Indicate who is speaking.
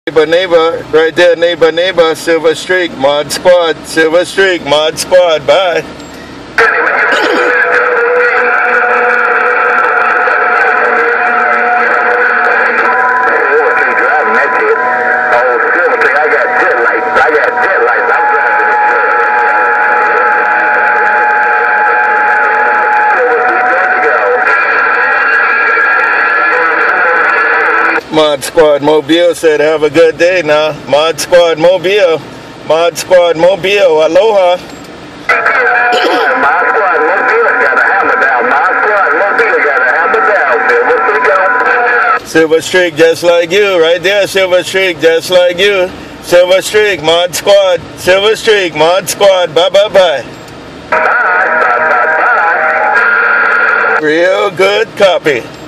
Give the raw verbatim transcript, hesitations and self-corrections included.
Speaker 1: Neighbor, neighbor, right there, neighbor, neighbor, Silver Streak, Mod Squad, Silver Streak, Mod Squad, bye. Mod Squad Mobile said, have a good day now. Mod Squad Mobile. Mod Squad Mobile. Aloha.
Speaker 2: Mod Squad Mobile got a hammer down. Mod Squad Mobile got a hammer down. Silver Streak.
Speaker 1: Silver Streak, just like you. Right there, Silver Streak, just like you. Silver Streak, Mod Squad. Silver Streak, Mod Squad. Bye, bye, bye.
Speaker 2: Bye, bye, bye, bye.
Speaker 1: Real good copy.